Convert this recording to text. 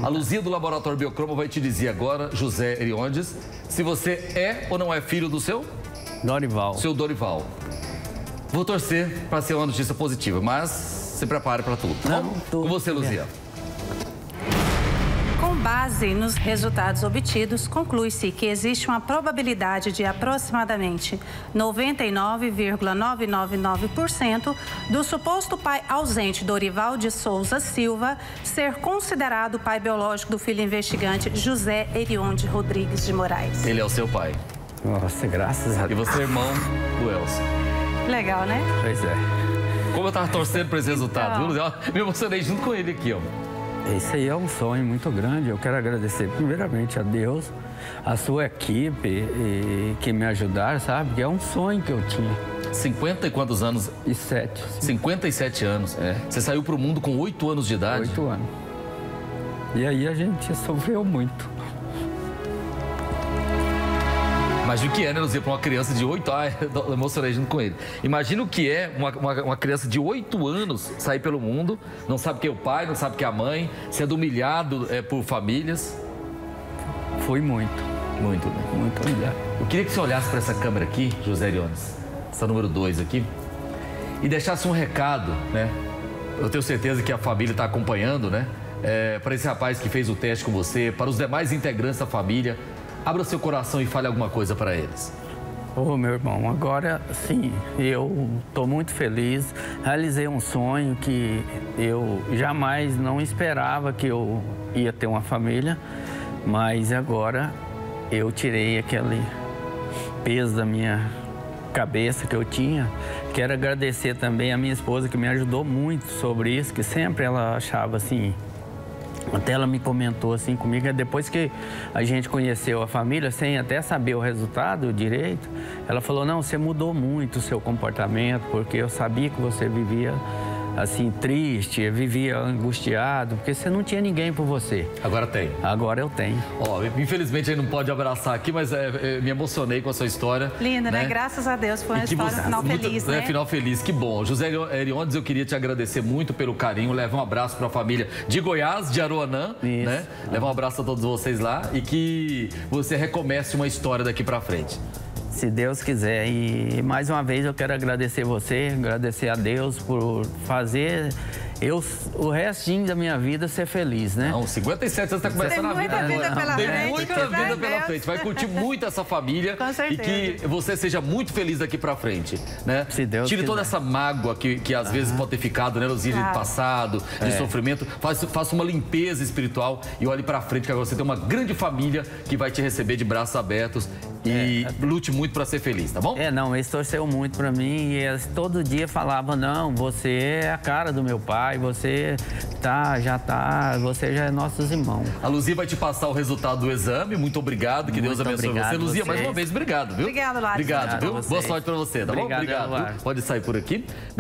Luzia do Laboratório Biocromo vai te dizer agora, José Eriondes, se você é ou não é filho do seu? Dorival. Seu Dorival. Vou torcer para ser uma notícia positiva, mas se prepare para tudo. Não, com você, Luzia. Com base nos resultados obtidos, conclui-se que existe uma probabilidade de aproximadamente 99,999% do suposto pai ausente Dorival de Souza Silva ser considerado o pai biológico do filho investigante José Eriondes Rodrigues de Moraes. Ele é o seu pai. Nossa, graças a E Deus. você é irmão do Elcio. Legal, né? Pois é. Como eu tava torcendo para esse resultado, viu, Luzia? Me emocionei junto com ele aqui, ó. Esse aí é um sonho muito grande. Eu quero agradecer primeiramente a Deus, a sua equipe que me ajudaram, sabe? Que é um sonho que eu tinha. 50 e quantos anos? 57 anos. É. Você saiu para o mundo com 8 anos de idade? 8 anos. E aí a gente sofreu muito. Imagina o que é, né, Luzia, para uma criança de 8 anos. Eu emocionei junto com ele. Imagina o que é uma criança de 8 anos sair pelo mundo, não sabe quem é o pai, não sabe quem é a mãe, sendo humilhado por famílias. Foi muito. Muito, né? Muito humilhado. Eu queria que você olhasse para essa câmera aqui, José Eriondes, essa número 2 aqui, e deixasse um recado, né? Eu tenho certeza que a família está acompanhando, né? Para esse rapaz que fez o teste com você, para os demais integrantes da família. Abra seu coração e fale alguma coisa para eles. Ô, meu irmão, agora sim, eu estou muito feliz. Realizei um sonho que eu jamais não esperava que eu ia ter uma família, mas agora eu tirei aquele peso da minha cabeça que eu tinha. Quero agradecer também a minha esposa que me ajudou muito sobre isso, que sempre ela achava assim. Até ela me comentou assim comigo, depois que a gente conheceu a família, sem até saber o resultado direito, ela falou, não, você mudou muito o seu comportamento, porque eu sabia que você vivia assim, triste, vivia angustiado, porque você não tinha ninguém por você. Agora tem. Agora eu tenho. Ó, infelizmente ele não pode abraçar aqui, mas me emocionei com a sua história. Linda, né? Graças a Deus, foi uma história final feliz, né? Final feliz, que bom. José Eriondes, eu queria te agradecer muito pelo carinho, leva um abraço para a família de Goiás, de Aroanã, né? Leva um abraço a todos vocês lá e que você recomece uma história daqui para frente. Se Deus quiser. E mais uma vez eu quero agradecer você, agradecer a Deus por fazer o restinho da minha vida ser feliz, né? Não, 57 anos está começando a vida. Tem muita vida pela frente. Tem muita vida pela frente. Vai curtir muito essa família. Com certeza. E que você seja muito feliz daqui pra frente, né? Se Deus Tire quiser. toda essa mágoa que às vezes pode ter ficado, né, Luzia, de passado, de sofrimento. Faça uma limpeza espiritual e olhe pra frente, que agora você tem uma grande família que vai te receber de braços abertos. E lute muito para ser feliz, tá bom? Não, eles torceu muito para mim e eles todo dia falavam, não, você é a cara do meu pai, você você já é nossos irmãos. A Luzia vai te passar o resultado do exame, muito obrigado, que Deus abençoe você. Luzia, mais uma vez, obrigado, viu? Obrigado, Lara. Obrigado, viu? Obrigado a Boa vocês. sorte para você, tá bom? Obrigado, Obrigado. Lara. Pode sair por aqui.